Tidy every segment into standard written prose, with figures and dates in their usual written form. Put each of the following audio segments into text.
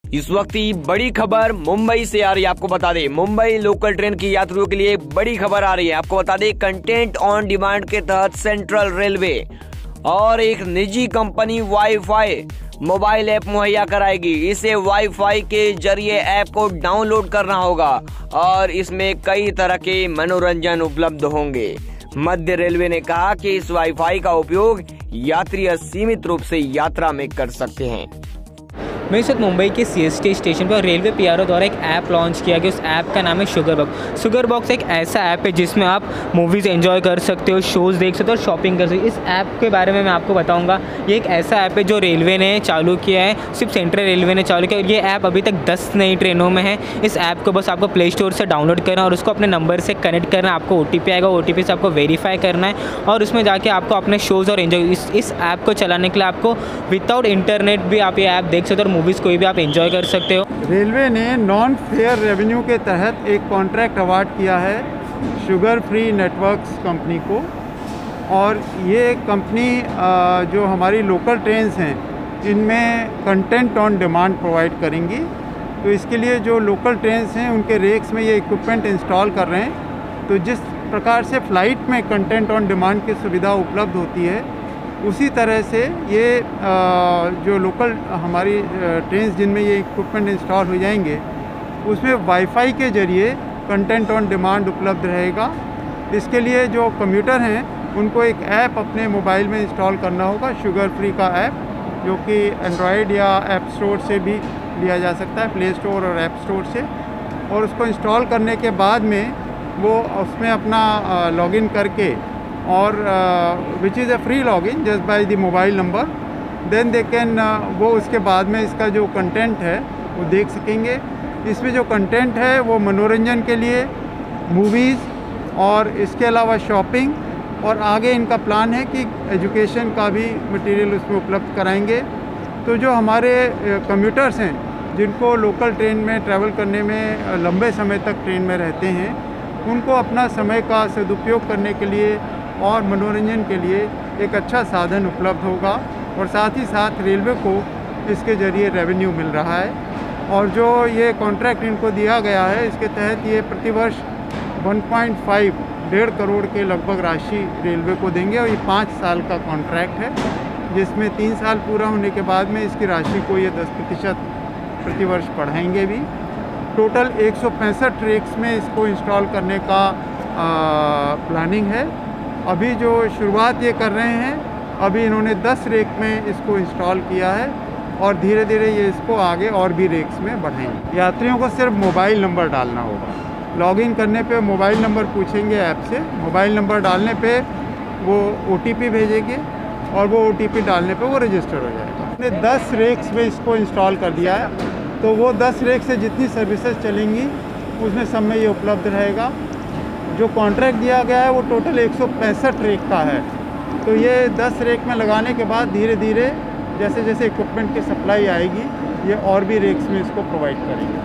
इस वक्त की बड़ी खबर मुंबई से आ रही है। आपको बता दें, मुंबई लोकल ट्रेन की यात्रियों के लिए बड़ी खबर आ रही है। आपको बता दें, कंटेंट ऑन डिमांड के तहत सेंट्रल रेलवे और एक निजी कंपनी वाईफाई मोबाइल ऐप मुहैया कराएगी। इसे वाईफाई के जरिए ऐप को डाउनलोड करना होगा और इसमें कई तरह के मनोरंजन उपलब्ध होंगे। मध्य रेलवे ने कहा कि इस वाईफाई का उपयोग यात्री सीमित रूप से यात्रा में कर सकते हैं। मैं इस वक्त मुंबई के सीएसटी स्टेशन पर रेलवे पीआरओ द्वारा एक ऐप लॉन्च किया गया। उस ऐप का नाम है शुगर बॉक्स। शुगर बॉक्स एक ऐसा ऐप है जिसमें आप मूवीज़ एंजॉय कर सकते हो, शोज़ देख सकते हो और शॉपिंग कर सकते हो। इस ऐप के बारे में मैं आपको बताऊंगा। ये एक ऐसा ऐप है जो रेलवे ने चालू किया है, सिर्फ सेंट्रल रेलवे ने चालू किया। ये ऐप अभी तक 10 नई ट्रेनों में है। इस ऐप को बस आपको प्ले स्टोर से डाउनलोड करना और उसको अपने नंबर से कनेक्ट करना। आपको OTP आएगा, OTP से आपको वेरीफाई करना है और उसमें जाके आपको अपने शोज़ और एंजॉय इस ऐप को चलाने के लिए आपको विदाउट इंटरनेट भी आप ये ऐप देख सकते हो और मूवीज़ कोई भी आप एंजॉय कर सकते हो। रेलवे ने नॉन फेयर रेवेन्यू के तहत एक कॉन्ट्रैक्ट अवार्ड किया है शुगर फ्री नेटवर्क्स कंपनी को, और ये कंपनी जो हमारी लोकल ट्रेन्स हैं इनमें कंटेंट ऑन डिमांड प्रोवाइड करेंगी। तो इसके लिए जो लोकल ट्रेन्स हैं उनके रेक्स में ये इक्विपमेंट इंस्टॉल कर रहे हैं। तो जिस प्रकार से फ़्लाइट में कंटेंट ऑन डिमांड की सुविधा उपलब्ध होती है, उसी तरह से ये जो लोकल हमारी ट्रेन्स जिनमें ये इक्विपमेंट इंस्टॉल हो जाएंगे उसमें वाईफाई के ज़रिए कंटेंट ऑन डिमांड उपलब्ध रहेगा। इसके लिए जो कम्यूटर हैं उनको एक ऐप अपने मोबाइल में इंस्टॉल करना होगा, शुगर फ्री का ऐप, जो कि एंड्रॉयड या ऐप स्टोर से भी लिया जा सकता है, प्ले स्टोर और ऐप स्टोर से। और उसको इंस्टॉल करने के बाद में वो उसमें अपना लॉगिन करके और which is a free login just by the mobile number, then they can वो उसके बाद में इसका जो कंटेंट है वो देख सकेंगे। इसमें जो कंटेंट है वो मनोरंजन के लिए मूवीज़ और इसके अलावा शॉपिंग, और आगे इनका प्लान है कि एजुकेशन का भी मटेरियल उसमें उपलब्ध कराएंगे। तो जो हमारे कम्यूटर्स हैं जिनको लोकल ट्रेन में ट्रैवल करने में लंबे समय तक ट्रेन में रहते हैं, उनको अपना समय का सदुपयोग करने के लिए और मनोरंजन के लिए एक अच्छा साधन उपलब्ध होगा, और साथ ही साथ रेलवे को इसके ज़रिए रेवेन्यू मिल रहा है। और जो ये कॉन्ट्रैक्ट इनको दिया गया है, इसके तहत ये प्रतिवर्ष 1.5 करोड़ के लगभग राशि रेलवे को देंगे, और ये 5 साल का कॉन्ट्रैक्ट है, जिसमें 3 साल पूरा होने के बाद में इसकी राशि को ये 10% प्रतिवर्ष बढ़ाएंगे भी। टोटल 165 रेक्स में इसको इंस्टॉल करने का प्लानिंग है। अभी जो शुरुआत ये कर रहे हैं, अभी इन्होंने 10 रेक में इसको इंस्टॉल किया है और धीरे धीरे ये इसको आगे और भी रेक्स में बढ़ाएंगे। यात्रियों को सिर्फ मोबाइल नंबर डालना होगा। लॉगिन करने पे मोबाइल नंबर पूछेंगे ऐप से, मोबाइल नंबर डालने पे वो OTP भेजेंगे और वो OTP डालने पे वो रजिस्टर हो जाएगा। हमने 10 रेक्स में इसको इंस्टॉल कर दिया है, तो वो 10 रेक से जितनी सर्विसेज चलेंगी उसमें सब में ये उपलब्ध रहेगा। जो कॉन्ट्रैक्ट दिया गया है वो टोटल 165 रेक का है। तो ये 10 रेक में लगाने के बाद धीरे धीरे जैसे जैसे इक्विपमेंट की सप्लाई आएगी, ये और भी रेक्स में इसको प्रोवाइड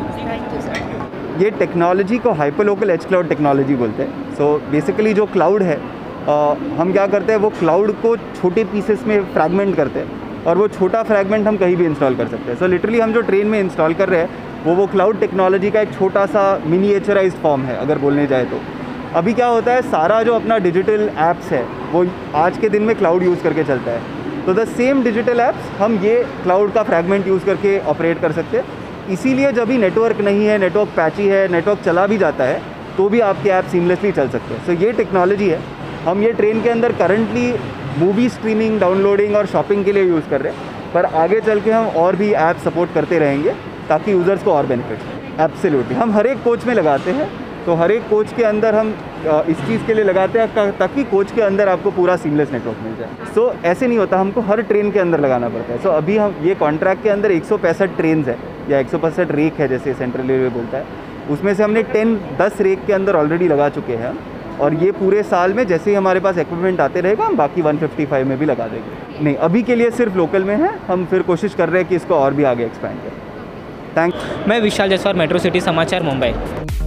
करेंगे। ये टेक्नोलॉजी को हाइपरलोकल एज क्लाउड टेक्नोलॉजी बोलते हैं। सो बेसिकली जो क्लाउड है, हम क्या करते हैं, वो क्लाउड को छोटे पीसेस में फ्रैगमेंट करते हैं और वो छोटा फ्रैगमेंट हम कहीं भी इंस्टॉल कर सकते हैं। सो लिटरली हम जो ट्रेन में इंस्टॉल कर रहे हैं वो क्लाउड टेक्नोलॉजी का एक छोटा सा मिनिएचराइज्ड फॉर्म है, अगर बोलने जाए तो। अभी क्या होता है, सारा जो अपना डिजिटल ऐप्स है वो आज के दिन में क्लाउड यूज़ करके चलता है। तो द सेम डिजिटल ऐप्स हम ये क्लाउड का फ्रैगमेंट यूज़ करके ऑपरेट कर सकते हैं। इसीलिए जब भी नेटवर्क नहीं है, नेटवर्क पैची है, नेटवर्क चला भी जाता है, तो भी आपके ऐप सीमलेसली चल सकते हैं। सो ये टेक्नोलॉजी है, हम ये ट्रेन के अंदर करंटली मूवी स्ट्रीमिंग, डाउनलोडिंग और शॉपिंग के लिए यूज़ कर रहे हैं, पर आगे चल के हम और भी ऐप सपोर्ट करते रहेंगे ताकि यूज़र्स को और बेनिफिट। एब्सोल्युटली, हम हर एक कोच में लगाते हैं। तो हर एक कोच के अंदर हम इस चीज़ के लिए लगाते हैं ताकि कोच के अंदर आपको पूरा सीमलेस नेटवर्क मिल जाए। सो ऐसे नहीं होता, हमको हर ट्रेन के अंदर लगाना पड़ता है। सो अभी हम ये कॉन्ट्रैक्ट के अंदर 165 ट्रेन है या 165 रेक है, जैसे सेंट्रल रेलवे बोलता है, उसमें से हमने 10 रेक के अंदर ऑलरेडी लगा चुके हैं। और ये पूरे साल में जैसे ही हमारे पास इक्विपमेंट आते रहेगा, हम बाकी 155 में भी लगा देंगे। नहीं, अभी के लिए सिर्फ लोकल में है, हम फिर कोशिश कर रहे हैं कि इसको और भी आगे एक्सपैंड करें। थैंक्स। मैं विशाल जायसवाल, मेट्रो सिटी समाचार, मुंबई।